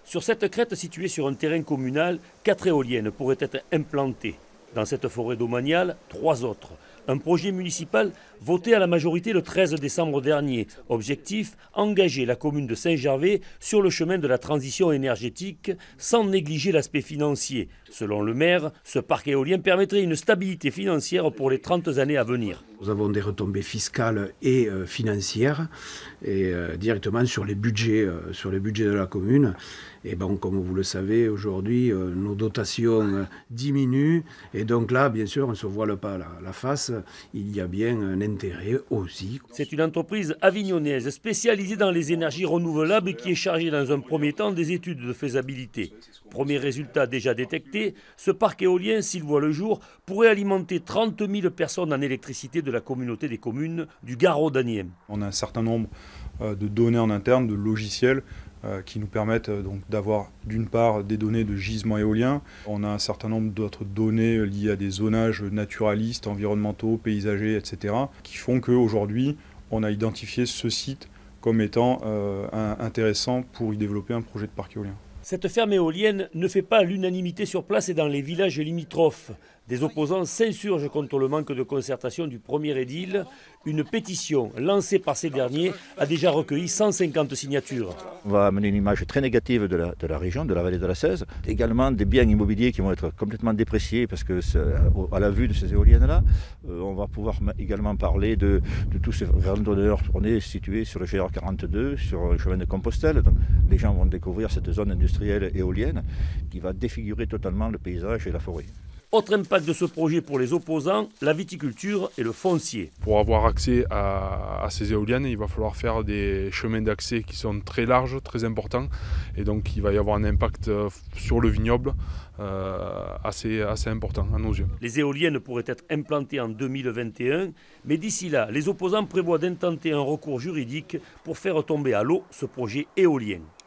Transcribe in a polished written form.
Sur cette crête située sur un terrain communal, 4 éoliennes pourraient être implantées. Dans cette forêt domaniale, 3 autres. Un projet municipal voté à la majorité le 13 décembre dernier. Objectif, engager la commune de Saint-Gervais sur le chemin de la transition énergétique sans négliger l'aspect financier. Selon le maire, ce parc éolien permettrait une stabilité financière pour les 30 années à venir. Nous avons des retombées fiscales et financières et directement sur les budgets de la commune. Et bon, comme vous le savez, aujourd'hui, nos dotations diminuent. Et donc là, bien sûr, on ne se voile pas la face. Il y a bien un intérêt aussi. C'est une entreprise avignonnaise spécialisée dans les énergies renouvelables qui est chargée dans un premier temps des études de faisabilité. Premier résultat déjà détecté, ce parc éolien, s'il voit le jour, pourrait alimenter 30 000 personnes en électricité de la communauté des communes du Garot-d'Aniens. On a un certain nombre de données en interne, de logiciels qui nous permettent donc d'avoir d'une part des données de gisements éoliens. On a un certain nombre d'autres données liées à des zonages naturalistes, environnementaux, paysagers, etc. qui font qu'aujourd'hui, on a identifié ce site comme étant intéressant pour y développer un projet de parc éolien. Cette ferme éolienne ne fait pas l'unanimité sur place et dans les villages limitrophes. Des opposants s'insurgent contre le manque de concertation du premier édile. Une pétition lancée par ces derniers a déjà recueilli 150 signatures. On va amener une image très négative de la région, de la vallée de la Cèze. Également des biens immobiliers qui vont être complètement dépréciés parce que à la vue de ces éoliennes-là, on va pouvoir également parler de tous ces randonneurs. On est situé sur le GR42, sur le chemin de Compostelle. Donc, les gens vont découvrir cette zone industrielle éolienne qui va défigurer totalement le paysage et la forêt. Autre impact de ce projet pour les opposants, la viticulture et le foncier. Pour avoir accès à ces éoliennes, il va falloir faire des chemins d'accès qui sont très larges, très importants. Et donc il va y avoir un impact sur le vignoble assez important à nos yeux. Les éoliennes pourraient être implantées en 2021, mais d'ici là, les opposants prévoient d'intenter un recours juridique pour faire tomber à l'eau ce projet éolien.